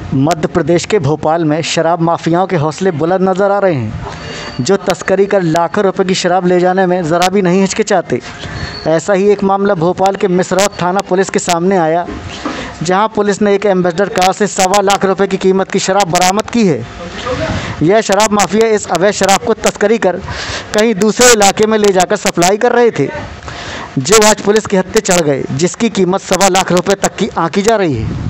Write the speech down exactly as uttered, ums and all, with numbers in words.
मध्य प्रदेश के भोपाल में शराब माफियाओं के हौसले बुलंद नज़र आ रहे हैं, जो तस्करी कर लाखों रुपए की शराब ले जाने में ज़रा भी नहीं हिचकिचाते। ऐसा ही एक मामला भोपाल के मिसरौत थाना पुलिस के सामने आया, जहां पुलिस ने एक एम्बेसडर कार से सवा लाख रुपए की कीमत की शराब बरामद की है। यह शराब माफिया इस अवैध शराब को तस्करी कर कहीं दूसरे इलाके में ले जाकर सप्लाई कर रहे थे, जो आज पुलिस के हत्थे चढ़ गए, जिसकी कीमत सवा लाख रुपए तक की आंकी जा रही है।